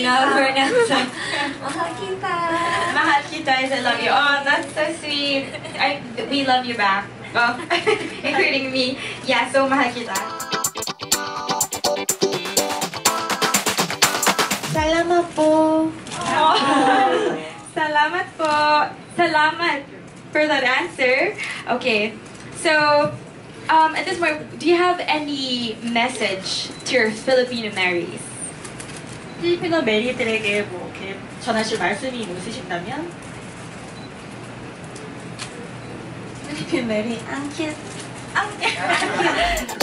now. Mahal kita. Mahal kita is I love you. Oh, that's so sweet. We love you back. Oh, including me. Yeah, so mahal kita. Salamat po. Oh, salamat po. Salamat for that answer. Okay, so at this point, do you have any message to your Filipino Marys? 필리핀어 메리들에게 뭐 이렇게 전하실 말씀이 뭐 있으신다면? 필리핀 메리 앙키트.